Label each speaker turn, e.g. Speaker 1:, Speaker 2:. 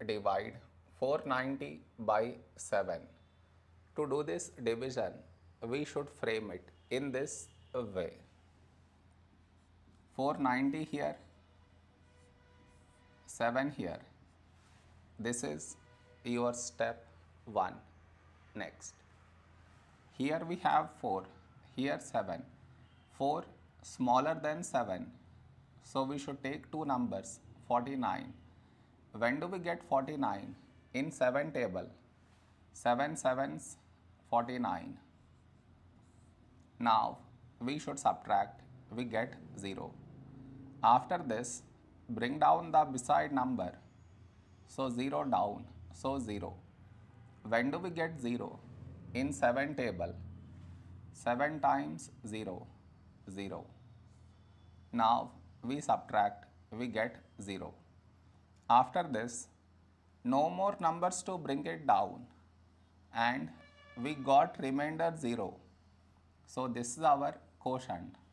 Speaker 1: divide 490 by 7. To do this division, we should frame it in this way. 490 here, 7 here. This is your step 1. Next, here we have 4, here 7. 4 smaller than 7, so we should take two numbers, 49. When do we get 49? In 7 table. 7 sevens 49. Now we should subtract, we get 0. After this, bring down the beside number, so 0 down, so 0. When do we get 0? In 7 table. 7 times 0, 0. Now we subtract, we get 0. After this, no more numbers to bring it down, and we got remainder 0. So this is our quotient.